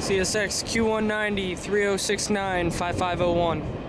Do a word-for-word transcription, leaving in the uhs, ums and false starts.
C S X Q one ninety, three oh six nine, five five oh one.